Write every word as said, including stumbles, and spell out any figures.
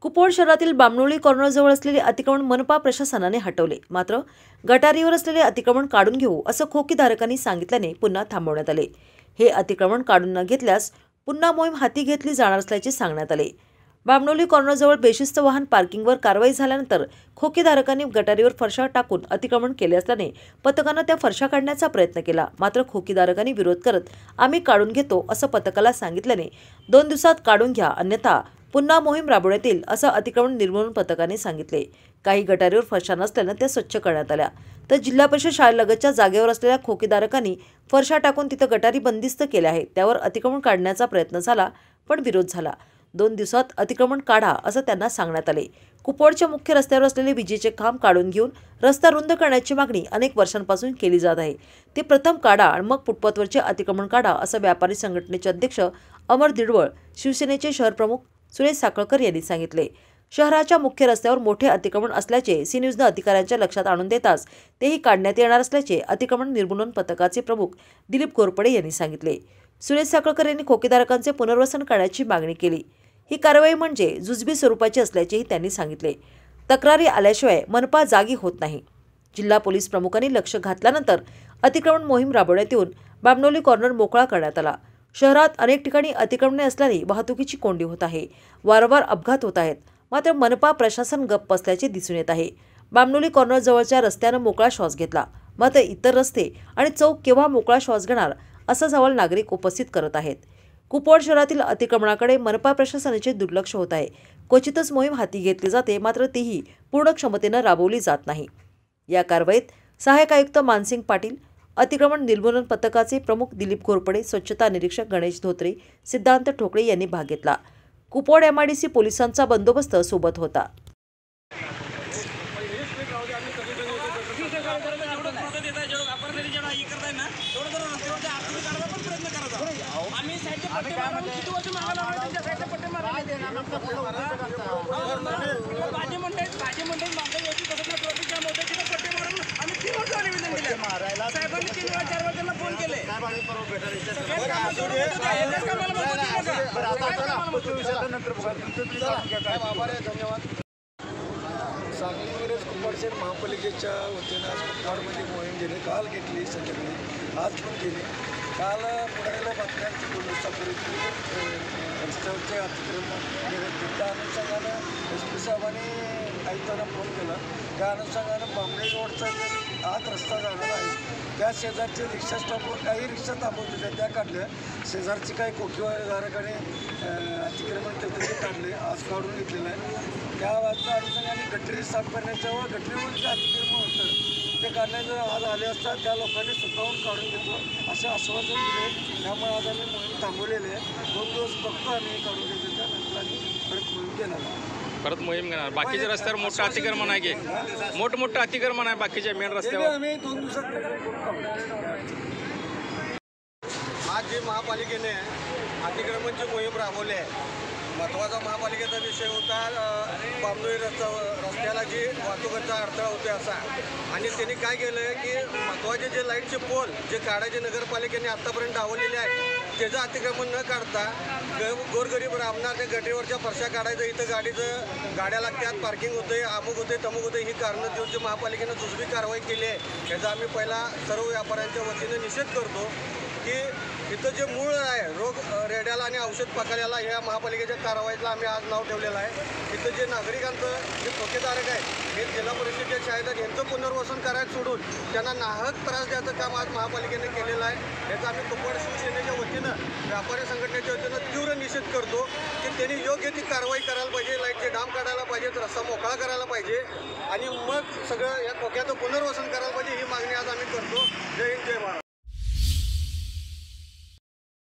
कुपवाड शहरातील बामणोली कॉर्नरजवळ असलेले अतिक्रमण मनपा प्रशासनाने हटवले। मात्र गटारीवर असलेले अतिक्रमण काढून घेऊ असं खोकीधारकांनी सांगितल्याने पुन्हा थांबवण्यात आले। हे अतिक्रमण काढून न घेतल्यास पुन्हा मोहीम हाती घेतली जाणार असल्याचे सांगण्यात आले। बामणोली कॉर्नरजवळ बेशिस्त वाहन पार्किंगवर कारवाई झाल्यानंतर खोकीधारकांनी गटारीवर फरशा टाकून अतिक्रमण केले असल्याने पथकाने त्या फरशा काढण्याचा प्रयत्न केला। मात्र खोकीधारकांनी विरोध करत आम्ही काढून घेतो असं पथकाला सांगितल्याने दोन दिवसात काढून घ्या अन्यथा पुन्हा मोहीम राबवण्यात येईल असं अतिक्रमण निर्मूलन पथकाने सांगितले। काही गटारीवर फरशा नसल्याने त्या स्वच्छ करण्यात आल्या, तर जिल्हा परिषद शाळेलगतच्या जागेवर असलेल्या खोकीधारकांनी फरशा टाकून तिथे गटारी बंदिस्त केल्या आहेत। त्यावर अतिक्रमण काढण्याचा प्रयत्न झाला पण विरोध झाला। दोन दिवसात अतिक्रमण काढा असं त्यांना सांगण्यात आले। कुपवाडच्या मुख्य रस्त्यावर असलेले विजेचे खांब काढून घेऊन रस्ता रुंद करण्याची मागणी अनेक वर्षांपासून केली जात आहे। ते प्रथम काढा आणि मग फुटपाथवरचे अतिक्रमण काढा असं व्यापारी संघटनेचे अध्यक्ष अमर दिडवळ, शिवसेनेचे शहर प्रमुख सुरेश साखळकर यांनी सांगितले। शहराच्या मुख्य रस्त्यावर मोठे अतिक्रमण असल्याचे सी न्यूजने अधिकाऱ्यांच्या लक्षात आणून देताच तेही काढण्यात येणार असल्याचे अतिक्रमण निर्मूलन पथकाचे प्रमुख दिलीप घोरपडे यांनी सांगितले। सुरेश साखळकर यांनी खोकीधारकांचे पुनर्वसन करण्याची मागणी केली। ही कारवाई म्हणजे जुजबी स्वरूपाची असल्याचेही त्यांनी सांगितले। तक्रारी आल्याशिवाय मनपा जागी होत नाही। जिल्हा पोलीस प्रमुखांनी लक्ष घातल्यानंतर अतिक्रमण मोहीम राबवण्यात येऊन बामणोली कॉर्नर मोकळा करण्यात आला। शहरात अनेक ठिकाणी अतिक्रमणे असल्याने वाहतुकीची कोंडी होत आहे, वारंवार अपघात होत आहेत। मात्र मनपा प्रशासन गप्प असल्याचे दिसून येत आहे। बामणोली कॉर्नर जवळच्या रस्त्यानं मोकळा श्वास घेतला, मात्र इतर रस्ते आणि चौक केव्हा मोकळा श्वास घेणार असा सवाल नागरिक उपस्थित करत आहेत। कुपवाड शहरातील अतिक्रमणाकडे मनपा प्रशासनाचे दुर्लक्ष होत आहे। क्वचितच मोहीम हाती घेतली जाते, मात्र तीही पूर्ण क्षमतेनं राबवली जात नाही। या कारवाईत सहाय्यक आयुक्त मानसिंग पाटील, अतिक्रमण निर्मूलन पथकाचे प्रमुख दिलीप घोरपडे, स्वच्छता निरीक्षक गणेश धोत्रे, सिद्धांत ठोकळे यांनी भाग घेतला। Kupwad M I D C पोलिसांचा बंदोबस्त सोबत होता। सांगली मिरज कुपवाड शहर महापालिकेच्या वतीनं आज कुपवाडमध्ये मोहीम गेली, काल घेतली, संध्याकाळी आज पण केली। काल पुण्याला बातम्यांची दोन दिवसापूर्वी रस्त्यावरचे अतिक्रमण निघत त्या अनुषंगानं एस पी साहेबांनी आयुक्तांना फोन केला। त्या अनुषंगानं बामणोली रोडचा जो आत रस्ता जाणार आहे त्या शेजारचे रिक्षा स्टॉपवर काही रिक्षा थांबवत होत्या, त्या काढल्या। शेजारची काही खोकीधारकाने अतिक्रमण केलं ते काढले, आज काढून घेतलेलं आहे। त्या वाजता अनुषंगाने गटरी साफ करण्याच्या व गटरीवर जे अतिक्रमण होतं ते काढण्याचं आज आले असता त्या लोकांनी स्वतःहून काढून घेतो असे आश्वासन दिले। त्यामुळे आज आम्ही मोहीम थांबवलेली आहे। दोन दिवस फक्त आम्ही काढून घेतो, त्यानंतर आम्ही परत मोहीम घेणार परत मोहीम घेणार। बाकीच्या रस्त्यावर मोठं अतिक्रमण आहे की मोठमोठं अतिक्रमण आहे बाकीच्या मेन रस्त्यावर आम्ही दोन दिवसात आज जे महापालिकेने अतिक्रमणची मोहीम राबवली आहे, महत्त्वाचा महापालिकेचा विषय होता बामणोली रस्ता रस्त्याला जी वाहतुकीचा अडथळा होते असा, आणि त्यांनी काय केलं आहे की महत्त्वाचे जे लाईटचे पोल जे काढायचे नगरपालिकेने आत्तापर्यंत डावलेले आहेत त्याचं अतिक्रमण न काढता गोरगरीब रामना ते गटरीवरच्या फरशा काढायचं, इथं गाडीचं गाड्या लागतात, पार्किंग होते, अमुक होते, तमुक होते, ही कारणं देऊन जे महापालिकेनं जुजबी कारवाई केली आहे याचा आम्ही पहिला सर्व व्यापाऱ्यांच्या वतीनं निषेध करतो की इथं जे मूळ आहे रोग रेड्याला आणि औषध पकड्याला ह्या महापालिकेच्या कारवाईला आम्ही आज नाव ठेवलेलं आहे। इथं जे नागरिकांचं जे खोकेधारक आहेत हे जिल्हा परिषदेच्या शाळेत यांचं पुनर्वसन करायचं सोडून त्यांना नाहक त्रास द्यायचं काम आज महापालिकेने केलेलं आहे। याचा आम्ही कुपवाड शिवसेनेच्या वतीनं व्यापारी संघटनेच्या वतीनं तीव्र निषेध करतो की त्यांनी योग्य ती कारवाई करायला पाहिजे, लाईटचे डाम काढायला पाहिजेत, रस्ता मोकळा करायला पाहिजे आणि मग सगळं या खोक्याचं पुनर्वसन करायला पाहिजे, ही मागणी आज आम्ही करतो। जय हिंद, जय महाराष्ट्र।